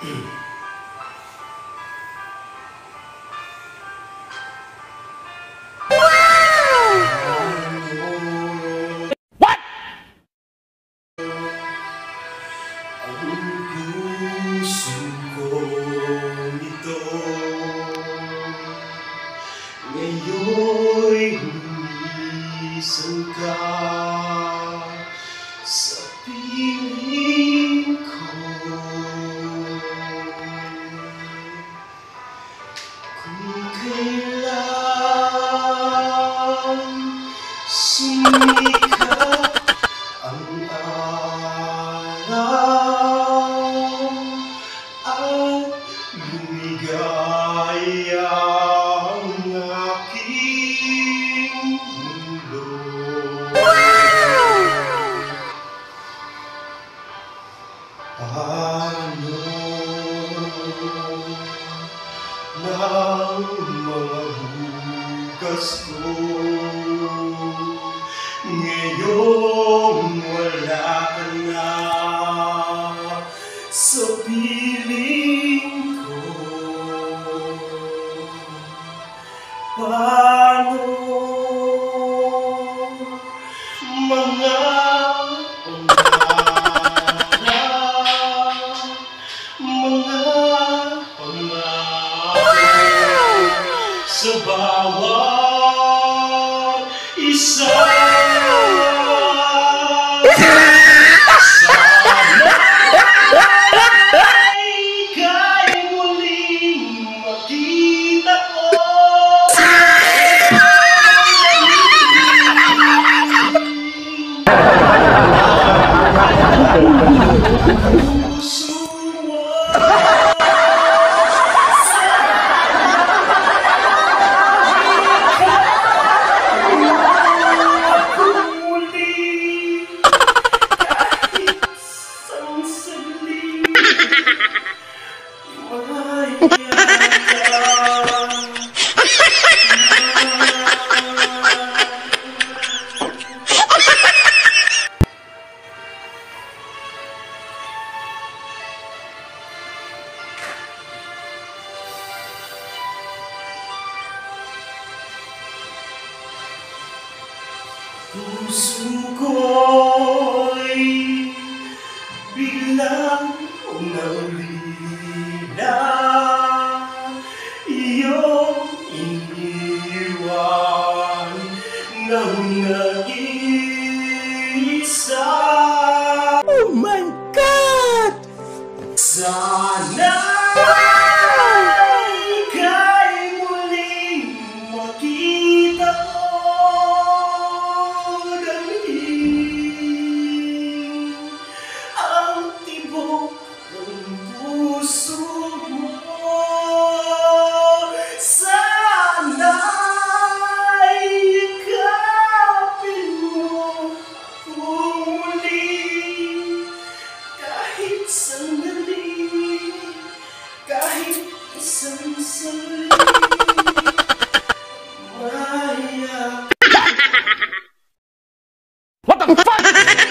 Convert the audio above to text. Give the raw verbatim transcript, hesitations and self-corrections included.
Ngayon'y lumisan ka sa piling ko. Kung kailan sumikat ang araw at lumigaya paano ng mga bukas ko ngayong wala ka na sa piling ko? Paano mga sa bawat isa? Sana'y ika'y muling makita ko. Puso mo puso ko'y biglang naulila, iyong iniwan ng nag-iisa. Oh my God! Sana ika'y muling makita ko. What the fuck?